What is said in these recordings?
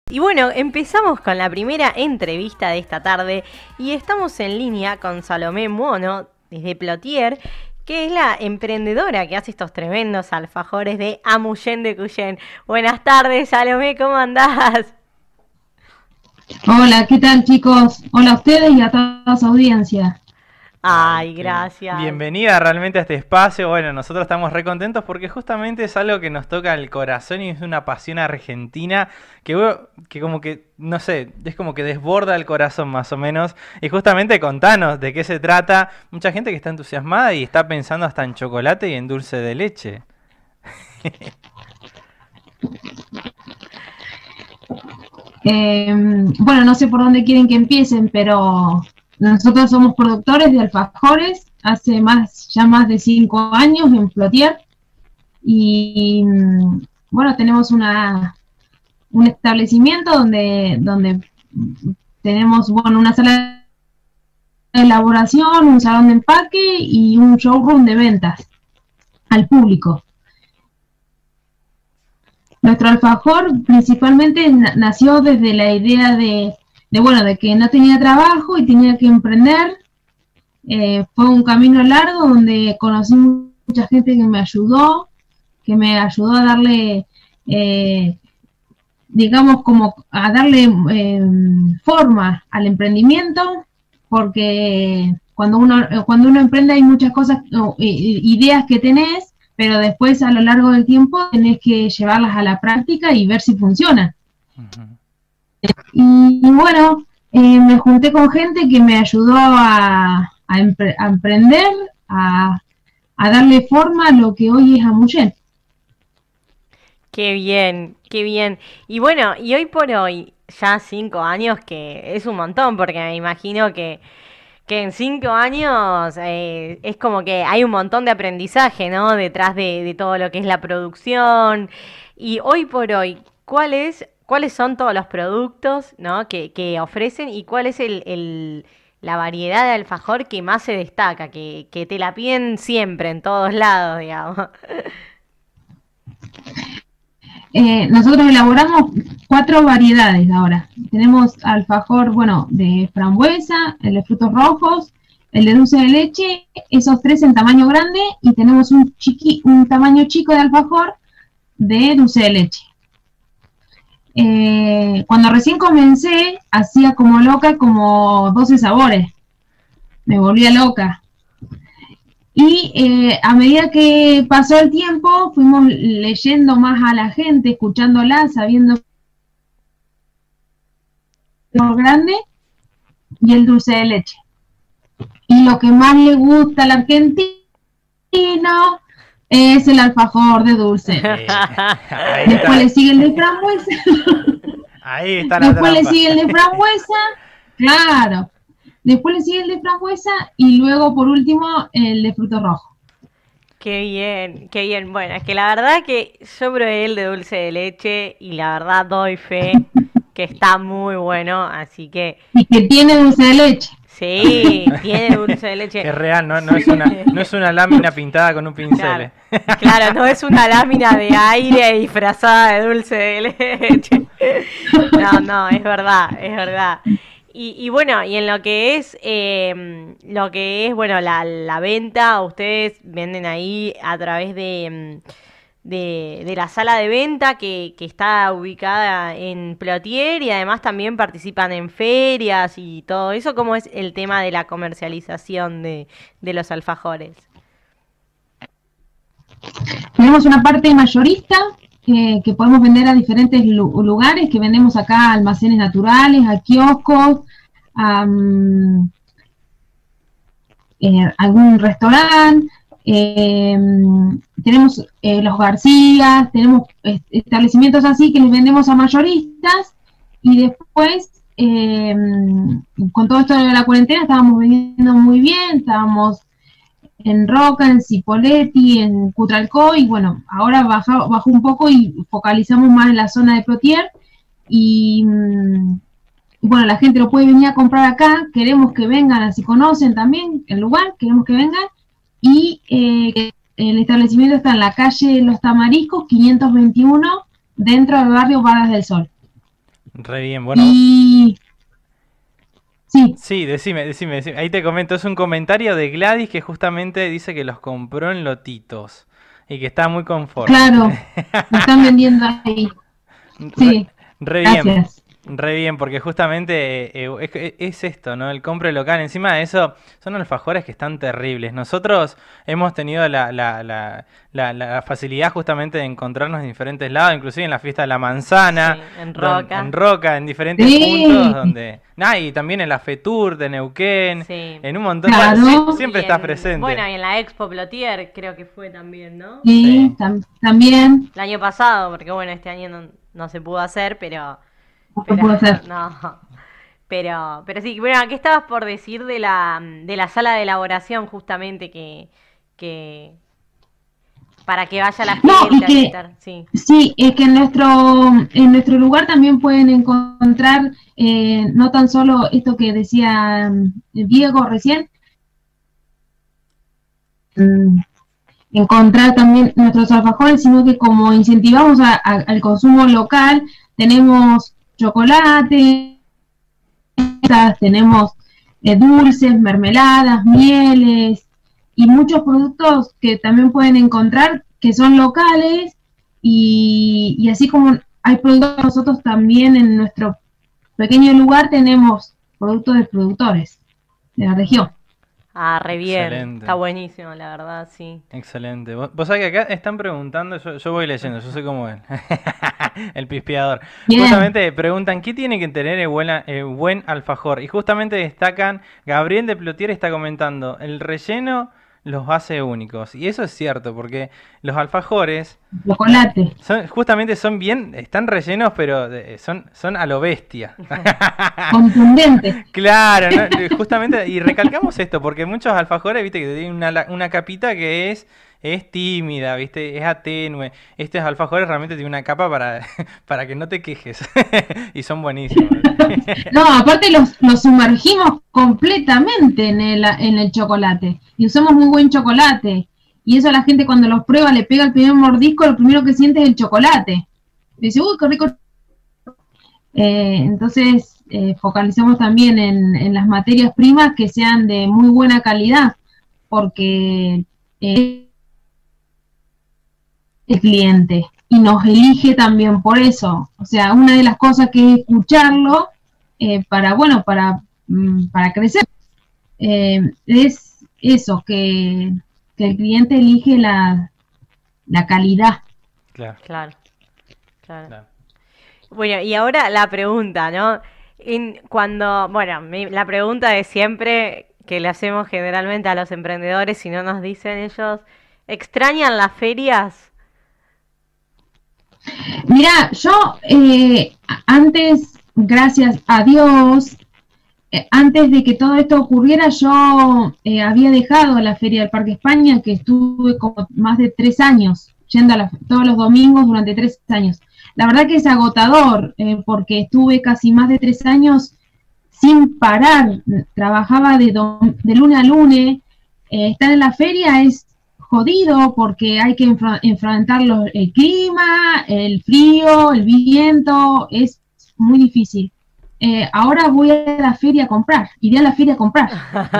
Y bueno, empezamos con la primera entrevista de esta tarde y estamos en línea con Salomé Muono desde Plotier, que es la emprendedora que hace estos tremendos alfajores de Amullén de Cuyén. Buenas tardes, Salomé, ¿cómo andás? Hola, ¿qué tal, chicos? Hola a ustedes y a toda su audiencia. Ay, gracias. Bienvenida realmente a este espacio. Bueno, nosotros estamos re contentos porque justamente es algo que nos toca el corazón y es una pasión argentina que como que, no sé, es como que desborda el corazón más o menos. Y justamente contanos de qué se trata. Mucha gente que está entusiasmada y está pensando hasta en chocolate y en dulce de leche. Bueno, no sé por dónde quieren que empiecen, pero nosotros somos productores de alfajores hace ya más de 5 años en Plotier y bueno, tenemos un establecimiento donde tenemos, bueno, una sala de elaboración, un salón de empaque y un showroom de ventas al público. Nuestro alfajor principalmente nació desde la idea de que no tenía trabajo y tenía que emprender. Fue un camino largo donde conocí mucha gente que me ayudó a darle, digamos, como a darle forma al emprendimiento, porque cuando uno emprende hay muchas cosas, ideas que tenés, pero después a lo largo del tiempo tenés que llevarlas a la práctica y ver si funciona. Y bueno, me junté con gente que me ayudó a emprender, a darle forma a lo que hoy es Amullén. Qué bien, qué bien. Y bueno, y hoy por hoy, ya 5 años, que es un montón, porque me imagino que en 5 años es como que hay un montón de aprendizaje, ¿no? Detrás de todo lo que es la producción. Y hoy por hoy, ¿cuáles son todos los productos, ¿no? que ofrecen y cuál es la variedad de alfajor que más se destaca, que te la piden siempre, en todos lados, digamos? Nosotros elaboramos 4 variedades ahora. Tenemos alfajor, bueno, de frambuesa, el de frutos rojos, el de dulce de leche, esos 3 en tamaño grande, y tenemos un tamaño chico de alfajor de dulce de leche. Cuando recién comencé, hacía como loca como 12 sabores. Me volvía loca. Y a medida que pasó el tiempo, fuimos leyendo más a la gente, escuchándola, sabiendo lo grande y el dulce de leche. Y lo que más le gusta al argentino es el alfajor de dulce. Después le sigue el de frambuesa. Ahí está la Después trampa. le sigue el de frambuesa, claro. Después le sigue el de frambuesa y luego, por último, el de frutos rojos. Qué bien, qué bien. Bueno, es que la verdad que yo probé el de dulce de leche y la verdad doy fe que está muy bueno, así que Y que tiene dulce de leche. sí, tiene dulce de leche. Es real, no es una lámina pintada con un pincel. Claro, no es una lámina de aire disfrazada de dulce de leche. No, es verdad, es verdad. Y bueno, y en lo que es bueno, la venta, ustedes venden ahí a través de la sala de venta que está ubicada en Plotier y además también participan en ferias y todo eso. ¿Cómo es el tema de la comercialización de los alfajores? Tenemos una parte mayorista que podemos vender a diferentes lugares, que vendemos acá a almacenes naturales, a kioscos, a algún restaurante. Tenemos los Garcías, tenemos establecimientos así que les vendemos a mayoristas y después con todo esto de la cuarentena estábamos vendiendo muy bien, estábamos en Roca, en Cipolletti, en Cutralcó y bueno, ahora bajó un poco y focalizamos más en la zona de Plotier y bueno, la gente lo puede venir a comprar acá, queremos que vengan, así conocen también el lugar, queremos que vengan y el establecimiento está en la calle Los Tamariscos 521 dentro del barrio Varas del Sol. Re bien, bueno. Y sí, Sí, decime. Ahí te comento, es un comentario de Gladys que justamente dice que los compró en Lotitos y que está muy conforme. claro, lo están vendiendo ahí. Re, Sí, re bien, gracias. re bien, porque justamente es esto, ¿no? El compre local. Encima de eso, son alfajores que están terribles. Nosotros hemos tenido la facilidad justamente de encontrarnos en diferentes lados, inclusive en la fiesta de la Sí, manzana, en en Roca. Roca, en diferentes puntos Sí, donde... Ah, y también en la FETUR de Neuquén, Sí. en un montón... Bueno, claro, siempre Y estás bueno, presente. y en la Expo Plotier creo que fue también, ¿no? sí, Sí. también, El año pasado, porque bueno, este año no se pudo hacer, no se pero puede hacer. no. Pero sí, bueno, ¿qué estabas por decir de la sala de elaboración justamente que para que vaya la No, y gente a que visitar? Sí. sí, es que en nuestro lugar también pueden encontrar no tan solo esto que decía Diego recién, mm, encontrar también nuestros alfajores, sino que como incentivamos al consumo local, tenemos chocolate, tenemos dulces, mermeladas, mieles y muchos productos que también pueden encontrar que son locales y así como hay productos nosotros también en nuestro pequeño lugar tenemos productos de productores de la región. Ah, re bien. Está Excelente. buenísimo, la verdad, sí. Excelente. Vos sabés que acá están preguntando, yo voy leyendo, yo soy como él, el pispeador. Bien, Justamente preguntan, ¿qué tiene que tener buen alfajor? Y justamente destacan, Gabriel de Plotier está comentando, el relleno los hace únicos. Y eso es cierto, porque los alfajores chocolate, justamente son bien, están rellenos, pero son a lo bestia. contundente. Claro, justamente, y recalcamos esto, porque muchos alfajores, viste, que tienen una capita que es tímida, viste, es atenue. Estos alfajores realmente tienen una capa para, para que no te quejes. Y son buenísimos. No, aparte los sumergimos completamente en el chocolate y usamos muy buen chocolate. Y eso a la gente cuando los prueba le pega el primer mordisco, lo primero que siente es el chocolate. Dice, uy, qué rico. Entonces, focalizamos también en las materias primas que sean de muy buena calidad, porque el cliente y nos elige también por eso. O sea, una de las cosas que es escucharlo para, bueno, para crecer. Es eso, que el cliente elige la calidad. Claro, Claro, claro. claro. Bueno, y ahora la pregunta, ¿no? Bueno, la pregunta de siempre que le hacemos generalmente a los emprendedores, si no nos dicen ellos, ¿extrañan las ferias? Mira, yo antes, gracias a Dios, antes de que todo esto ocurriera, yo había dejado la Feria del Parque España, que estuve como más de 3 años, yendo todos los domingos durante 3 años. La verdad que es agotador, porque estuve casi más de 3 años sin parar, trabajaba de lunes a lunes, estar en la feria es jodido porque hay que enfrentar el clima, el frío, el viento, es muy difícil. Ahora voy a la feria a comprar, iré a la feria a comprar.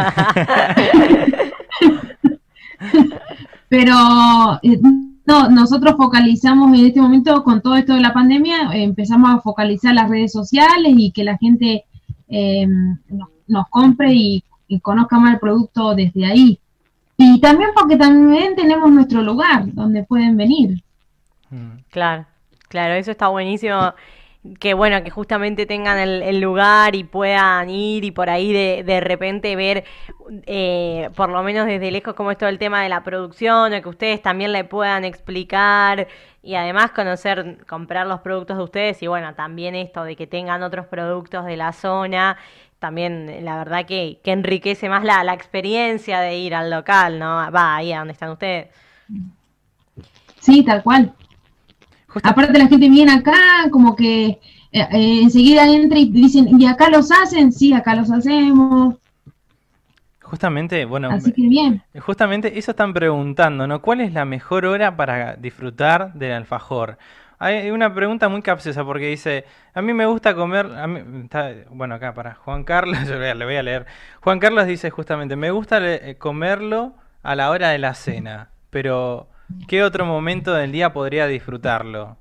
Pero no, nosotros focalizamos en este momento con todo esto de la pandemia, empezamos a focalizar las redes sociales y que la gente nos compre y conozca más el producto desde ahí. Y también porque también tenemos nuestro lugar donde pueden venir. Mm. Claro, claro, eso está buenísimo. Que bueno, que justamente tengan el lugar y puedan ir y por ahí de repente ver, por lo menos desde lejos, cómo es todo el tema de la producción, o que ustedes también le puedan explicar y además conocer, comprar los productos de ustedes y bueno, también esto de que tengan otros productos de la zona, también la verdad que enriquece más la experiencia de ir al local, ¿no? Va, ahí a donde están ustedes. Sí, tal cual. Justa- Aparte la gente viene acá, como que enseguida entra y dicen, ¿y acá los hacen? Sí, acá los hacemos. Justamente, bueno, Así que bien. justamente eso están preguntando, ¿no? ¿Cuál es la mejor hora para disfrutar del alfajor? hay una pregunta muy capciosa porque dice, a mí me gusta comer, bueno, acá para Juan Carlos, le voy a leer. Juan Carlos dice justamente, me gusta comerlo a la hora de la cena, pero ¿qué otro momento del día podría disfrutarlo?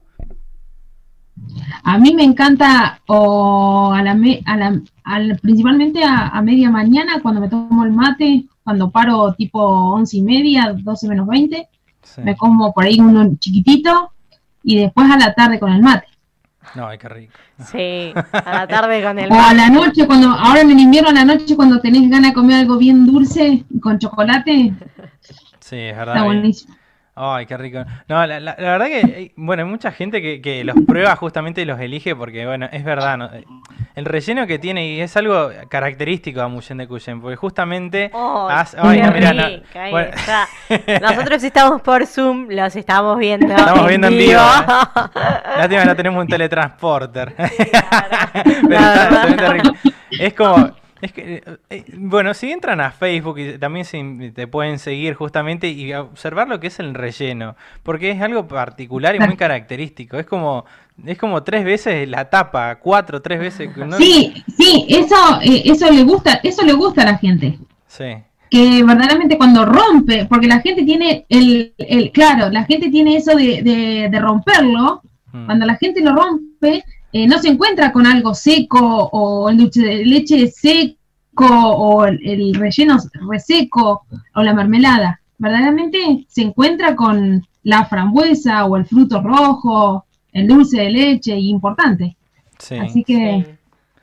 A mí me encanta o principalmente a media mañana cuando me tomo el mate, cuando paro tipo 11:30, 12 menos 20, Sí. me como por ahí uno chiquitito y después a la tarde con el mate. No, ay, qué rico. Sí, a la tarde con el O a mate. la noche, ahora en el invierno a la noche cuando tenés ganas de comer algo bien dulce con chocolate, Sí, es está verdad. buenísimo. Ay, qué rico. No, la verdad que, bueno, hay mucha gente que los prueba justamente y los elige porque, bueno, es verdad, ¿no? El relleno que tiene y es algo característico a Muyen de Cuyen, porque justamente ¡Ay, ay, qué no, mirá, no, rica! Ahí bueno, está. Nosotros estamos por Zoom, los estamos viendo estamos viendo en vivo. vivo. Lástima que no tenemos un teletransporter. Pero La está bien verdad. rico. Es como, es que, bueno, si entran a Facebook y también te pueden seguir justamente y observar lo que es el relleno, porque es algo particular y muy característico. Es como 3 veces la tapa, 4, 3 veces. ¿No? Sí, eso le gusta a la gente. Sí. Que verdaderamente cuando rompe, porque la gente tiene claro, la gente tiene eso de romperlo, cuando la gente lo rompe, no se encuentra con algo seco, o el dulce de leche seco, o el relleno reseco, o la mermelada. Verdaderamente se encuentra con la frambuesa, o el fruto rojo, el dulce de leche, importante. Sí. Así que... Sí.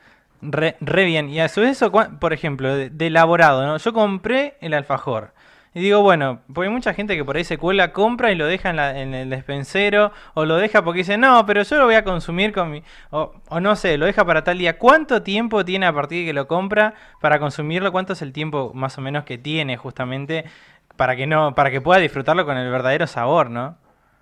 Re bien. Y a su vez, eso, por ejemplo, de elaborado, ¿no? Yo compré el alfajor. Y digo, bueno, porque hay mucha gente que por ahí se cuela, compra y lo deja en el despensero, o lo deja porque dice, no, pero yo lo voy a consumir con mi... O no sé, lo deja para tal día. ¿Cuánto tiempo tiene a partir de que lo compra para consumirlo? ¿Cuánto es el tiempo más o menos que tiene justamente para que pueda disfrutarlo con el verdadero sabor, ¿no?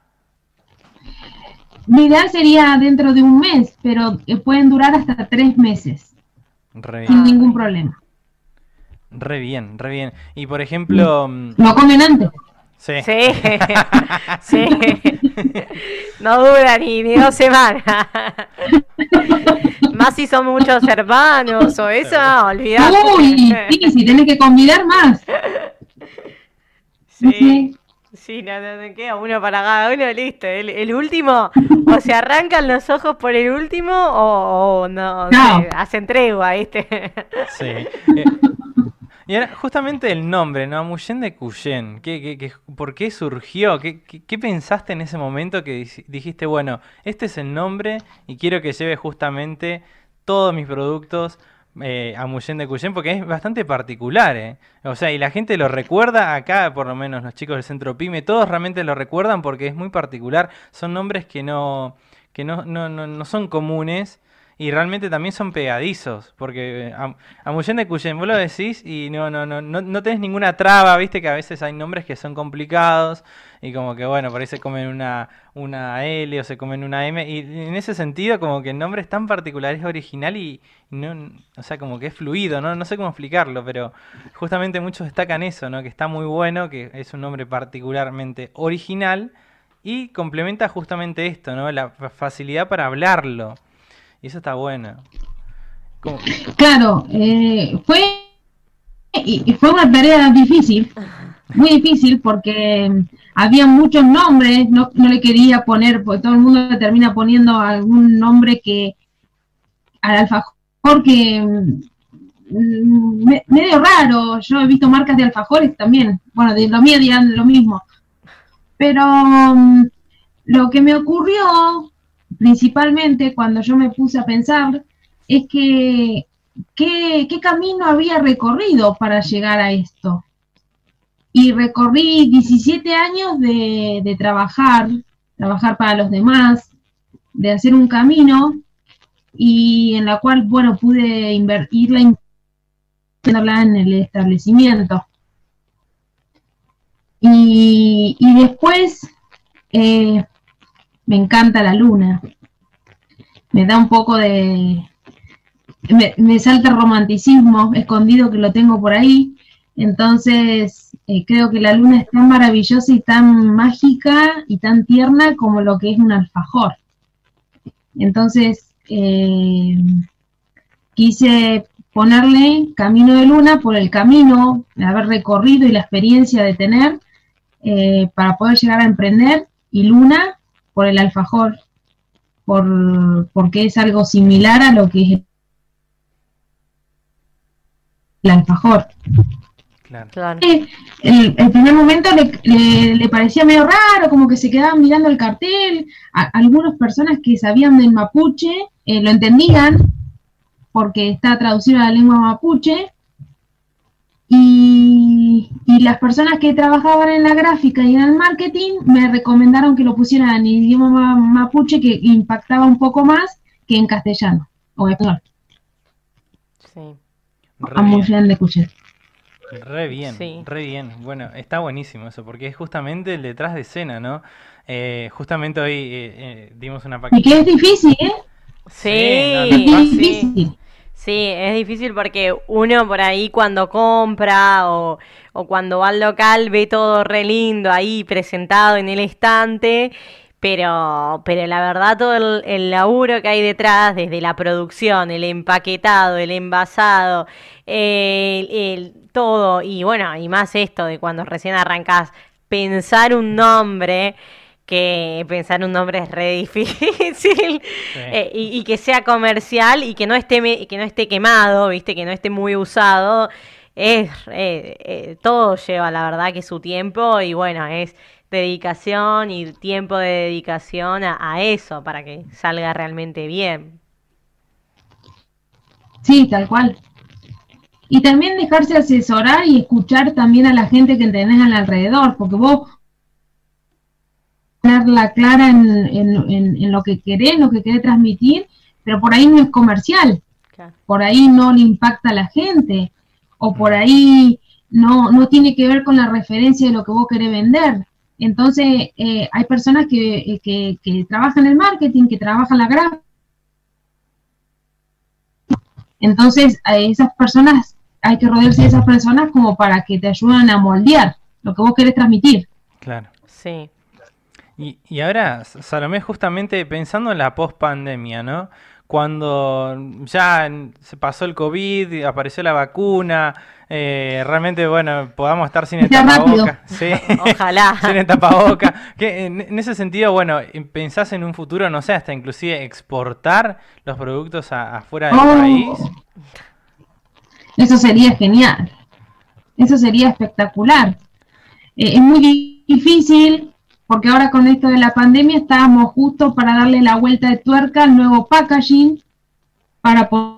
Mi idea sería dentro de un mes, pero pueden durar hasta 3 meses, Re sin bien, ningún problema. re bien, re bien. Y por ejemplo... Lo comen antes. Sí. Sí, sí. No dura ni 2 semanas. Más si son muchos hermanos o eso, olvidate. Uy, sí, tenés que convidar más. Sí, sí, no queda uno para cada uno, listo. El último, o se arrancan los ojos por el último, o no, No. hacen tregua, ¿viste? Sí. Y ahora, justamente el nombre, ¿no? Muyen de Cuyen. ¿Por qué surgió? ¿Qué pensaste en ese momento que dijiste, bueno, este es el nombre y quiero que lleve justamente todos mis productos a Muyen de Cuyen? Porque es bastante particular, ¿eh? O sea, y la gente lo recuerda acá, por lo menos los chicos del Centro Pyme, todos realmente lo recuerdan porque es muy particular. Son nombres que no son comunes. Y realmente también son pegadizos, porque a Muyen de Cuyen vos lo decís y no tenés ninguna traba, viste que a veces hay nombres que son complicados y como que bueno, por ahí se comen una L o se comen una M y en ese sentido como que el nombre es tan particular, es original y no, o sea, como que es fluido, ¿no? No sé cómo explicarlo, pero justamente muchos destacan eso, ¿no? Que está muy bueno, que es un nombre particularmente original y complementa justamente esto, ¿no? La facilidad para hablarlo. Y eso está bueno. ¿Cómo? Claro, fue una tarea difícil, muy difícil, porque había muchos nombres, no le quería poner, porque todo el mundo le termina poniendo algún nombre que al alfajor que medio raro. Yo he visto marcas de alfajores también, bueno, de lo mío dirán lo mismo, pero lo que me ocurrió principalmente cuando yo me puse a pensar es que qué camino había recorrido para llegar a esto. Y recorrí 17 años de trabajar para los demás, de hacer un camino, y en la cual, bueno, pude irla en el establecimiento. Y después me encanta la luna. Me da un poco de... Me salta el romanticismo escondido que lo tengo por ahí. Entonces, creo que la luna es tan maravillosa y tan mágica y tan tierna como lo que es un alfajor. Entonces, quise ponerle Camino de Luna por el camino de haber recorrido y la experiencia de tener para poder llegar a emprender, y Luna por el alfajor, porque es algo similar a lo que es el alfajor. Claro. Claro. El primer momento le parecía medio raro, como que se quedaban mirando el cartel. Algunas personas que sabían del mapuche lo entendían, porque está traducido a la lengua mapuche, y las personas que trabajaban en la gráfica y en el marketing me recomendaron que lo pusieran en idioma mapuche, que impactaba un poco más que en castellano o español. Sí. Re escuché. bien, Sí. re bien. Bueno, está buenísimo eso, porque es justamente el detrás de escena, ¿no? Justamente hoy dimos una Y paquita. que es difícil, ¿eh? Sí, Es no es fácil. Sí. difícil. Sí, es difícil porque uno por ahí cuando compra o cuando va al local ve todo re lindo ahí presentado en el estante, pero la verdad todo el laburo que hay detrás, desde la producción, el empaquetado, el envasado, todo, y bueno, y más esto de cuando recién arrancás, pensar un nombre, que pensar un nombre es re difícil, Sí, y que sea comercial y que no esté que no esté quemado, viste, que no esté muy usado, todo lleva la verdad que su tiempo, y bueno, es dedicación y tiempo de dedicación a eso para que salga realmente bien. Sí, tal cual. Y también dejarse asesorar y escuchar también a la gente que tenés al alrededor, porque vos tenerla clara en lo que querés transmitir, pero por ahí no es comercial, Claro. por ahí no le impacta a la gente, o por mm, ahí no tiene que ver con la referencia de lo que vos querés vender. Entonces, hay personas que trabajan en el marketing, que trabajan la gráfica. Entonces, a esas personas hay que rodearse de esas personas como para que te ayuden a moldear lo que vos querés transmitir. claro. Sí. Y ahora, Salomé, justamente pensando en la post-pandemia, ¿no? Cuando ya se pasó el COVID, y apareció la vacuna, realmente, bueno, podamos estar sin el Está rápido. tapaboca. Sí, Ojalá. sin el tapaboca. Que en ese sentido, bueno, pensás en un futuro, no sé, hasta inclusive exportar los productos afuera del país. Eso sería genial. Eso sería espectacular. Es muy difícil porque ahora con esto de la pandemia estábamos justo para darle la vuelta de tuerca al nuevo packaging para poder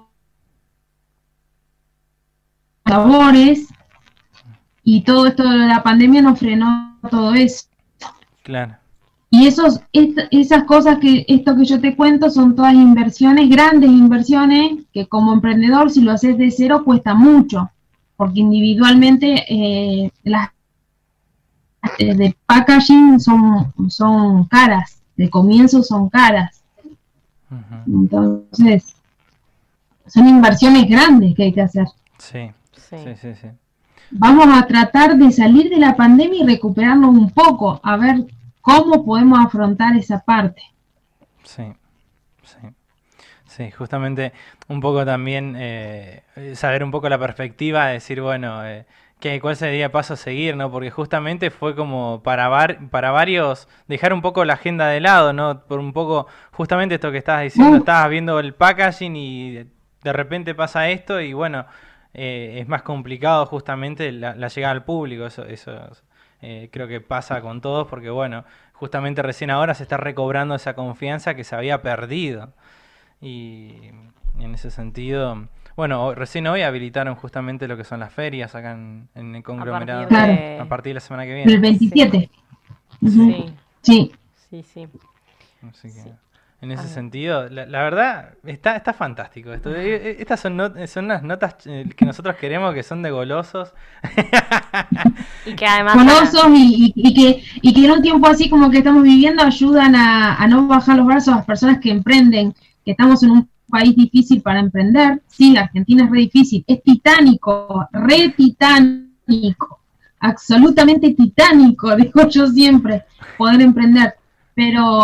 sabores, y todo esto de la pandemia nos frenó todo eso. Claro, Y esas cosas esto que yo te cuento son todas inversiones, grandes inversiones, que como emprendedor si lo haces de cero cuesta mucho, porque individualmente las de packaging son caras, de comienzo son caras. ujú, Entonces, son inversiones grandes que hay que hacer. sí, Sí. sí, sí, sí. Vamos a tratar de salir de la pandemia y recuperarnos un poco, a ver cómo podemos afrontar esa parte. Sí, sí, sí, justamente un poco también saber un poco la perspectiva, de decir, bueno, cuál sería el paso a seguir, ¿no? Porque justamente fue como para varios dejar un poco la agenda de lado, ¿no? Por un poco, justamente esto que estabas diciendo, estabas viendo el packaging y de repente pasa esto y bueno, es más complicado justamente la llegada al público, eso creo que pasa con todos porque bueno, justamente recién ahora se está recobrando esa confianza que se había perdido. Y en ese sentido, bueno, recién hoy habilitaron justamente lo que son las ferias acá en el conglomerado partir a partir de la semana que El viene. 27. Ujú. Sí, Sí. sí, sí. Así que Sí. en ese Ah. sentido, la verdad, está fantástico esto. Estas son las notas que nosotros queremos, que son de golosos. Y que además Golosos y que en un tiempo así como que estamos viviendo ayudan a no bajar los brazos a las personas que emprenden, que estamos en un país difícil para emprender. Sí, Argentina es re difícil, es titánico, re titánico, absolutamente titánico, digo yo siempre, poder emprender. Pero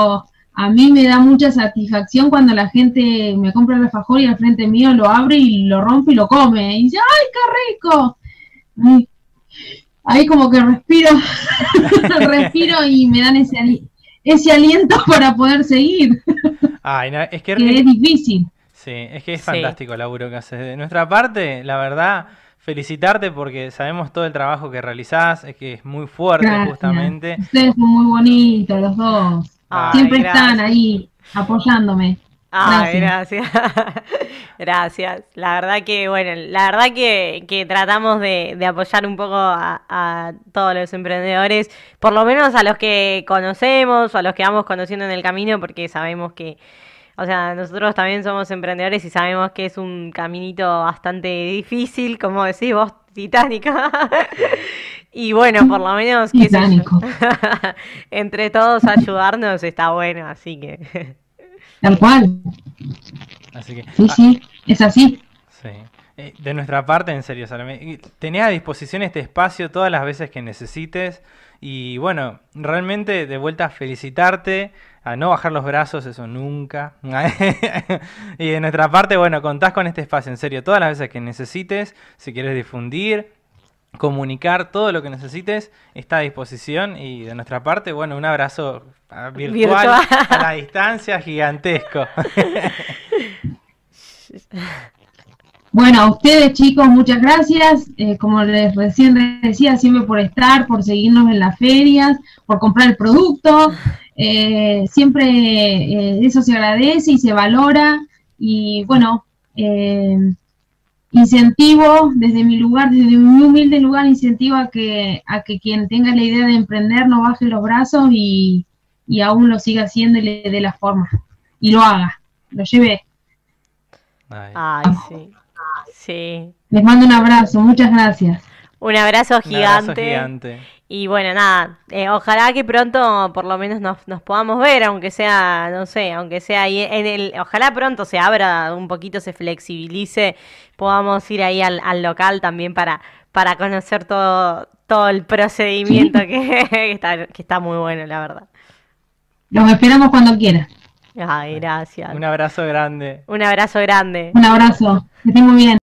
a mí me da mucha satisfacción cuando la gente me compra el alfajor y al frente mío lo abre y lo rompe y lo come. Y dice, ¡ay, qué rico! Ay, ahí como que respiro, respiro y me dan ese aliento para poder seguir, Ay, no, es que que es difícil. sí, es que es Sí. fantástico el laburo que haces. De nuestra parte, la verdad, felicitarte porque sabemos todo el trabajo que realizás, es que es muy fuerte Gracias. justamente. Ustedes son muy bonitos los dos. Ay, Siempre están gracias. ahí apoyándome. Ay, Gracias. gracias. Gracias. La verdad que, bueno, la verdad que tratamos de apoyar un poco a todos los emprendedores, por lo menos a los que conocemos o a los que vamos conociendo en el camino, porque sabemos que, o sea, nosotros también somos emprendedores y sabemos que es un caminito bastante difícil, como decís vos, titánico. Y bueno, por lo menos, qué sé yo, Titánico. entre todos ayudarnos está bueno, así que... Tal cual. Así que, Sí, sí, es así. sí. De nuestra parte, en serio, Salomé, tenés a disposición este espacio todas las veces que necesites. Y bueno, realmente de vuelta felicitarte, a no bajar los brazos, eso nunca. Y de nuestra parte, bueno, contás con este espacio, en serio, todas las veces que necesites, si quieres difundir, comunicar, todo lo que necesites está a disposición. Y de nuestra parte, bueno, un abrazo virtual Virtual. a la distancia gigantesco. Bueno, a ustedes chicos, muchas gracias. Como les recién decía, siempre por estar, por seguirnos en las ferias, por comprar el producto. Siempre eso se agradece y se valora. Y bueno, incentivo desde mi lugar, desde mi humilde lugar, incentivo a que quien tenga la idea de emprender no baje los brazos y aún lo siga haciendo y le dé la forma. Y lo haga, lo lleve. Ay. Ay, sí. Sí. Les mando un abrazo, muchas gracias. Un abrazo Un abrazo gigante. gigante. Y bueno, nada, ojalá que pronto por lo menos nos podamos ver, aunque sea, no sé, aunque sea ahí en el, ojalá pronto se abra un poquito, se flexibilice, podamos ir ahí al local también para conocer todo el procedimiento Sí, que está muy bueno, la verdad. los esperamos cuando quieran. Ay, gracias. Un abrazo grande. Un abrazo grande. Un abrazo, que estén muy bien.